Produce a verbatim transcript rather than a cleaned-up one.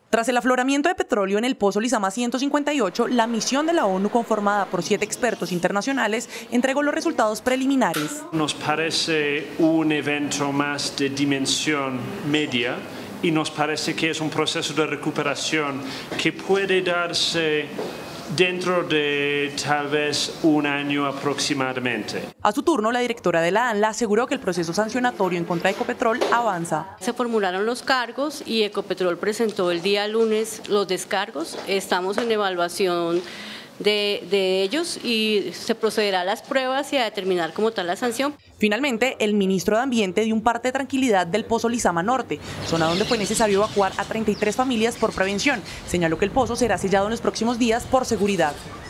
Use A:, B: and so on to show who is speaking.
A: Tras el afloramiento de petróleo en el pozo Lizama ciento cincuenta y ocho, la misión de la ONU, conformada por siete expertos internacionales, entregó los resultados preliminares.
B: Nos parece un evento más de dimensión media y nos parece que es un proceso de recuperación que puede darse dentro de tal vez un año aproximadamente.
A: A su turno, la directora de la ANLA aseguró que el proceso sancionatorio en contra de Ecopetrol avanza.
C: Se formularon los cargos y Ecopetrol presentó el día lunes los descargos. Estamos en evaluación de, de ellos y se procederá a las pruebas y a determinar como tal la sanción.
A: Finalmente, el ministro de Ambiente dio un parte de tranquilidad del pozo Lizama Norte, zona donde fue necesario evacuar a treinta y tres familias por prevención. Señaló que el pozo será sellado en los próximos días por seguridad.